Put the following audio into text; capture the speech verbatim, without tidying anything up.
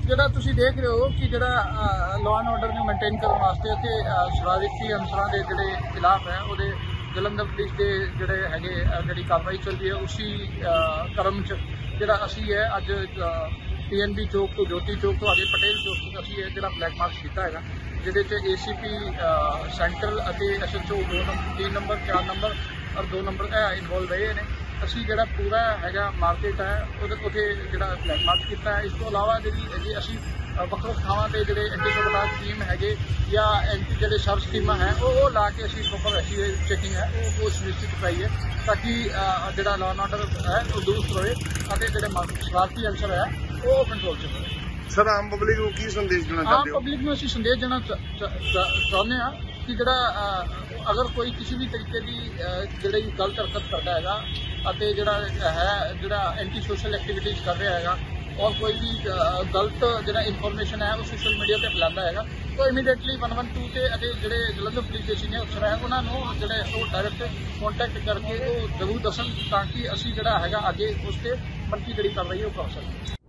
ਜਿਹੜਾ ਤੁਸੀਂ ਦੇਖ ਰਹੇ ਹੋ ਕਿ ਜਿਹੜਾ ਲਾਅ ਐਂਡ ਆਰਡਰ ਨੂੰ ਮੇਨਟੇਨ ਕਰਨ ਵਾਸਤੇ ਅਤੇ ਸ਼ਰਾਰਤੀ ਅਨਸਰਾਂ ਦੇ ਜਿਹੜੇ ਖਿਲਾਫ ਹੈ ਉਹਦੇ ਜਲੰਧਰ ਪੁਲਿਸ ਦੇ ਜਿਹੜੇ ਹੈਗੇ ਜਿਹੜੀ ਕਾਰਵਾਈ ਚੱਲ ਰਹੀ ਹੈ ਉਸੀ ਕਰਮ 'ਚ ਜਿਹੜਾ ਅਸੀਂ ਹੈ ਅੱਜ ਪੀ ਐਨ ਬੀ ਚੌਕ ਤੋਂ ਜੋਤੀ ਚੌਕ ਤੋਂ ਅੱਗੇ ਪਟੇਲ ਚੌਕ ਤੋਂ ਅਸੀਂ ਇਹ ਜਿਹੜਾ ਬਲੈਕ ਮਾਰਚ ਕੀਤਾ ਹੈਗਾ, ਜਿਹਦੇ 'ਚ ਏ ਸੀ ਪੀ ਸੈਂਟਰਲ ਅਤੇ ਐਸ ਐਚ ਓ ਦੋ ਨੰਬਰ तीन नंबर चार नंबर और दो नंबर इनवॉल्व रहे हैं। ਅਸੀਂ ਜਿਹੜਾ ਪੂਰਾ ਹੈਗਾ ਮਾਰਕੀਟ ਹੈ ਉਹਦੇ ਉੱਥੇ ਜਿਹੜਾ ਬਲੈਕ ਮਾਰਚ ਕੀਤਾ ਹੈ। ਇਸ ਤੋਂ ਇਲਾਵਾ ਜਿਹੜੀ ਜੇ ਅਸੀਂ ਵੱਖ ਵੱਖ ਥਾਵਾਂ 'ਤੇ ਜਿਹੜੇ ਐਂਟੀ ਸਬਲਾਸ ਟੀਮ ਹੈਗੇ ਜਾਂ ਐਂਟੀ ਜਿਹੜੇ ਸਰਚ ਟੀਮਾਂ ਹੈ ਉਹ ਉਹ ਲਾ ਕੇ ਅਸੀਂ ਪ੍ਰੋਪਰ ਐਸੀ ਚੈਕਿੰਗ ਹੈ ਉਹ ਉਹ ਸੁਨਿਸ਼ਚਿਤ ਕਰਾਈ ਹੈ ਤਾਂ ਕਿ ਜਿਹੜਾ ਲਾਅ ਐਂਡ ਆਰਡਰ ਹੈ ਉਹ ਦੂਸਤ ਰਹੇ ਅਤੇ ਜਿਹੜੇ ਸ਼ਰਾਰਤੀ ਅਨਸਰ ਹੈ ਉਹ ਕੰਟਰੋਲ 'ਚ ਰਹੇ। ਸਰ ਆਮ ਪਬਲਿਕ ਨੂੰ ਕੀ ਸੰਦੇਸ਼ ਦੇਣਾ ਚਾਹੁੰਦੇ ਹੋ? ਆਮ ਪਬਲਿਕ ਨੂੰ ਅਸੀਂ ਸੰਦੇਸ਼ ਦੇਣਾ ਚਾਹੁੰਦੇ ਹਾਂ ਕਿ ਜਿਹੜਾ ਅਗਰ ਕੋਈ ਕਿਸੇ ਵੀ ਤਰੀਕੇ ਦੀ ਜਿਹੜੀ ਗਲਤ ਹਰਕਤ ਕਰਦਾ ਹੈਗਾ ਅਤੇ ਜਿਹੜਾ ਹੈ ਜਿਹੜਾ ਐਂਟੀ ਸੋਸ਼ਲ ਐਕਟੀਵਿਟੀਜ਼ ਕਰ ਰਿਹਾ ਹੈਗਾ ਔਰ ਕੋਈ ਵੀ ਗਲਤ ਜਿਹੜਾ ਇਨਫੋਰਮੇਸ਼ਨ ਹੈ ਉਹ ਸੋਸ਼ਲ ਮੀਡੀਆ ਤੇ ਫੈਲਾਉਂਦਾ ਹੈਗਾ ਤਾਂ ਇਮੀਡੀਏਟਲੀ ਇੱਕ ਇੱਕ ਦੋ ਤੇ ਅਤੇ ਜਿਹੜੇ ਜਲੰਧਰ ਪੁਲਿਸ ਦੇ ਸੀਨੀਅਰ ਅਫਸਰ ਹੈ ਉਹਨਾਂ ਨੂੰ ਜਿਹੜੇ ਉਹ ਡਾਇਰੈਕਟ ਕੰਟੈਕਟ ਕਰਕੇ ਉਹ ਜ਼ਰੂਰ ਦੱਸਣ ਤਾਂ ਕਿ ਅਸੀਂ ਜਿਹੜਾ ਹੈਗਾ ਅੱਗੇ ਉਸ ਤੇ ਬਣਦੀ ਜਿਹੜੀ ਕਾਰਵਾਈ ਉਹ ਕਰ ਸਕੀਏ।